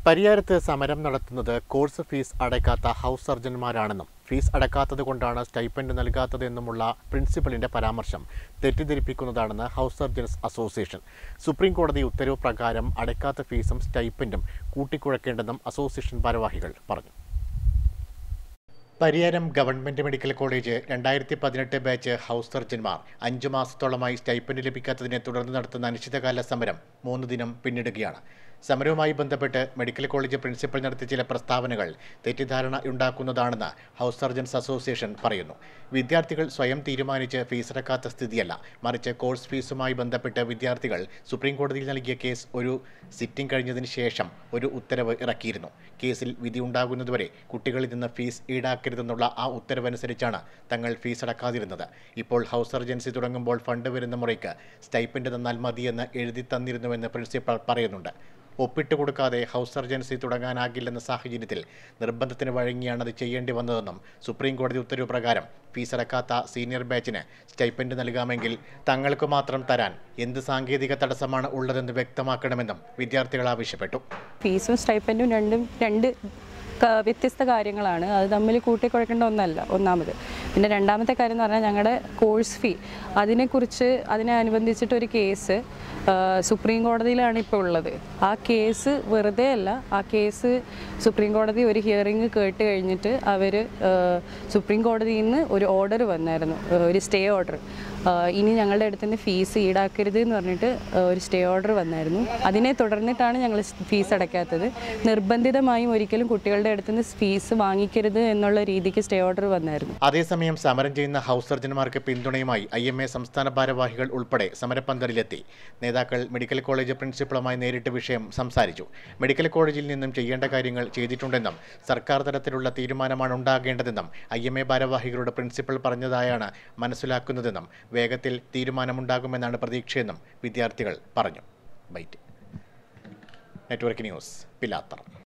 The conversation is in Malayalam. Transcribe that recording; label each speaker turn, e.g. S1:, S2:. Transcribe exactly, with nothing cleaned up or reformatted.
S1: പരിയാരത്ത് സമരം നടത്തുന്നത് കോഴ്സ് ഫീസ് അടയ്ക്കാത്ത ഹൗസ് സർജന്മാരാണെന്നും ഫീസ് അടയ്ക്കാത്തത് കൊണ്ടാണ് സ്റ്റൈപ്പൻഡ് നൽകാത്തതെന്നുമുള്ള പ്രിൻസിപ്പലിന്റെ പരാമർശം തെറ്റിദ്ധരിപ്പിക്കുന്നതാണെന്ന് ഹൗസ് സർജൻസ് അസോസിയേഷൻ. സുപ്രീം കോടതി ഉത്തരവ് പ്രകാരം അടയ്ക്കാത്ത ഫീസും സ്റ്റൈപ്പൻഡും കൂട്ടിക്കുഴക്കേണ്ടെന്നും അസോസിയേഷൻ ഭാരവാഹികൾ പറഞ്ഞു. പരിയാരം ഗവൺമെന്റ് മെഡിക്കൽ കോളേജ് രണ്ടായിരത്തി പതിനെട്ട് ബാച്ച് ഹൗസ് സർജന്മാർ അഞ്ചു മാസത്തോളമായി സ്റ്റൈപ്പൻഡ് ലഭിക്കാത്തതിനെ തുടർന്ന് നടത്തുന്ന അനിശ്ചിതകാല സമരം മൂന്ന് ദിനം പിന്നിടുകയാണ്. സമരവുമായി ബന്ധപ്പെട്ട് മെഡിക്കൽ കോളേജ് പ്രിൻസിപ്പൽ നടത്തിയ ചില പ്രസ്താവനകൾ തെറ്റിദ്ധാരണ ഉണ്ടാക്കുന്നതാണെന്ന് ഹൗസ് സർജൻസ് അസോസിയേഷൻ പറയുന്നു. വിദ്യാർത്ഥികൾ സ്വയം തീരുമാനിച്ച് ഫീസടക്കാത്ത സ്ഥിതിയല്ല, മറിച്ച് കോഴ്സ് ഫീസുമായി ബന്ധപ്പെട്ട് വിദ്യാർത്ഥികൾ സുപ്രീം കോടതിയിൽ നൽകിയ കേസ് ഒരു സിറ്റിംഗ് കഴിഞ്ഞതിന് ശേഷം ഒരു ഉത്തരവ് ഇറക്കിയിരുന്നു. കേസിൽ വിധി ഉണ്ടാകുന്നതുവരെ കുട്ടികളിൽ നിന്ന് ഫീസ് ഈടാക്കരുതെന്നുള്ള ആ ഉത്തരവനുസരിച്ചാണ് തങ്ങൾ ഫീസ് അടക്കാതിരുന്നത്. ഇപ്പോൾ ഹൗസ് സർജൻസി തുടങ്ങുമ്പോൾ ഫണ്ട് വരുന്ന മുറയ്ക്ക് സ്റ്റൈപ്പൻഡ് തന്നാൽ മതിയെന്ന് എഴുതി തന്നിരുന്നുവെന്ന് പ്രിൻസിപ്പൽ പറയുന്നുണ്ട്. ഒപ്പിട്ട് കൊടുക്കാതെ ഹൗസ് സർജൻസി തുടങ്ങാനാകില്ലെന്ന സാഹചര്യത്തിൽ നിർബന്ധത്തിന് വഴങ്ങിയാണ് അത് ചെയ്യേണ്ടി വന്നതെന്നും സുപ്രീം കോടതി ഉത്തരവ് പ്രകാരം ഫീസ് അടക്കാത്ത സീനിയർ ബാച്ചിന് സ്റ്റൈപ്പൻഡ് നൽകാമെങ്കിൽ തങ്ങൾക്ക് മാത്രം തരാൻ എന്ത് സാങ്കേതിക തടസ്സമാണ് ഉള്ളതെന്ന് വ്യക്തമാക്കണമെന്നും വിദ്യാർത്ഥികൾ ആവശ്യപ്പെട്ടു.
S2: ഫീസും സ്റ്റൈപ്പൻഡും രണ്ടും രണ്ട് വ്യത്യസ്ത കാര്യങ്ങളാണ്. അത് തമ്മിൽ കൂട്ടിക്കുഴക്കേണ്ട ഒന്നല്ല ഒന്നാമത്. പിന്നെ രണ്ടാമത്തെ കാര്യം എന്ന് പറഞ്ഞാൽ ഞങ്ങളുടെ കോഴ്സ് ഫീ അതിനെക്കുറിച്ച് അതിനെ അനുബന്ധിച്ചിട്ടൊരു കേസ് സുപ്രീം കോടതിയിലാണ് ഇപ്പോൾ ഉള്ളത്. ആ കേസ് വെറുതെ അല്ല, ആ കേസ് സുപ്രീം കോടതി ഒരു ഹിയറിംഗ് കേട്ട് കഴിഞ്ഞിട്ട് അവർ സുപ്രീം കോടതിയിൽ നിന്ന് ഒരു ഓർഡർ വന്നായിരുന്നു, ഒരു സ്റ്റേ ഓർഡർ. ഇനി ഞങ്ങളുടെ അടുത്ത് നിന്ന് ഫീസ് ഈടാക്കരുത് എന്ന് പറഞ്ഞിട്ട് ഒരു സ്റ്റേ ഓർഡർ വന്നായിരുന്നു. അതിനെ തുടർന്നിട്ടാണ് ഞങ്ങൾ ഫീസ് അടയ്ക്കാത്തത്. നിർബന്ധിതമായും ഒരിക്കലും കുട്ടികളുടെ അടുത്ത് നിന്ന് ഫീസ് വാങ്ങിക്കരുത് എന്നുള്ള രീതിക്ക് സ്റ്റേ ഓർഡർ വന്നായിരുന്നു.
S1: അതേസമയം സമരം ചെയ്യുന്ന ഹൗസ് സർജന്മാർക്ക് പിന്തുണയുമായി ഐ എം എ സംസ്ഥാന ഭാരവാഹികൾ ഉൾപ്പെടെ സമരപ്പന്തലിലെത്തി. നേതാക്കൾ മെഡിക്കൽ കോളേജ് പ്രിൻസിപ്പളുമായി നേരിട്ട് വിഷയം സംസാരിച്ചു. മെഡിക്കൽ കോളേജിൽ നിന്നും ചെയ്യേണ്ട കാര്യങ്ങൾ ചെയ്തിട്ടുണ്ടെന്നും സർക്കാർ തലത്തിലുള്ള തീരുമാനമാണ് ഉണ്ടാകേണ്ടതെന്നും ഐ എം എ ഭാരവാഹികളോട് പ്രിൻസിപ്പൽ പറഞ്ഞതായാണ് മനസ്സിലാക്കുന്നതെന്നും വേഗത്തിൽ തീരുമാനമുണ്ടാകുമെന്നാണ് പ്രതീക്ഷയെന്നും വിദ്യാർത്ഥികൾ പറഞ്ഞു. Byte network news, Pilathara.